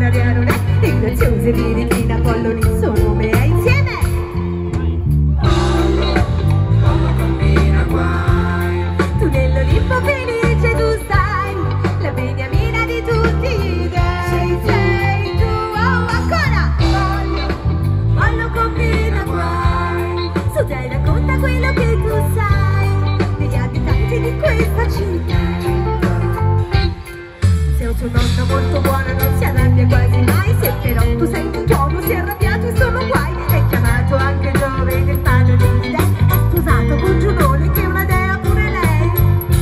Maria non è, e graziose birichina Polloni sono me insieme. Pollo combina guai. Tu nell'Olimpo felice tu stai, la beniamina di tutti i dei. Sei tu, oh, ancora! Pollo combina guai. Su dai racconta quello che tu sai degli abitanti di questa città. Se un tuo nonno molto buono non si arrabbia quasi mai, se però tu senti un tuono si è arrabbiato e sono guai. È chiamato anche Giove del padre degli dei, è sposato con Giunone che è una dea pure lei.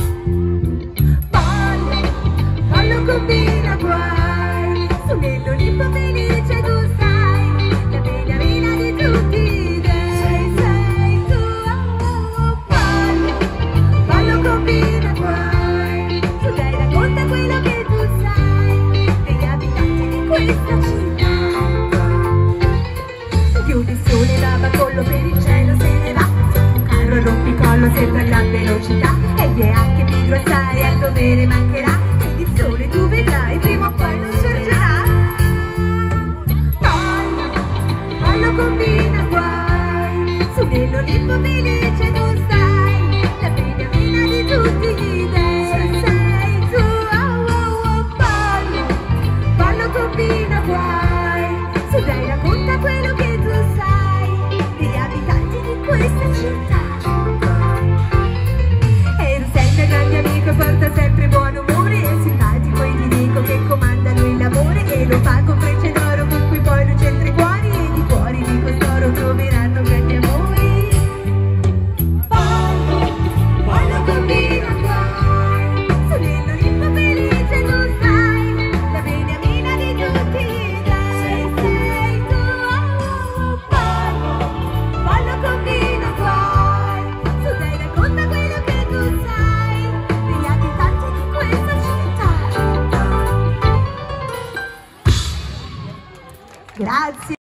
Pollo combina guai, su nell'Olimpo felice tu stai, la beniamina di tutti i dei. Sei tu, oh, pollo combina guai. Su dai racconta quello che tu sai degli abitanti di questa città. Chiude il sole, lava collo per il cielo, se ne va. Un carro rompicollo sempre a gran velocità, e vi è anche pigro assai, al dovere mancherà. Ed il sole tu vedrai, prima o poi non sorgerà. Pollo combina guai, su nell'Olimpo felice tu stai, la beniamina di tutti gli dei. Sei tu, oh, pollo combina guai. Su dai racconta quello che tu sai degli abitanti di questa città. E Rossella, grande amico, porta sempre buon umore, è simpatico e ti dico che comanda lui il lavoro, e lo fa con frecce d'oro con cui poi lui centra i cuori, e di cuori di costoro troveranno grandi amori. Pollo combina guai, su nell'Olimpo felice tu stai, la beniamina di tutti i dei. Sei tu, oh, pollo combina guai. Su dai racconta quello che tu sai degli abitanti di questa città. Grazie.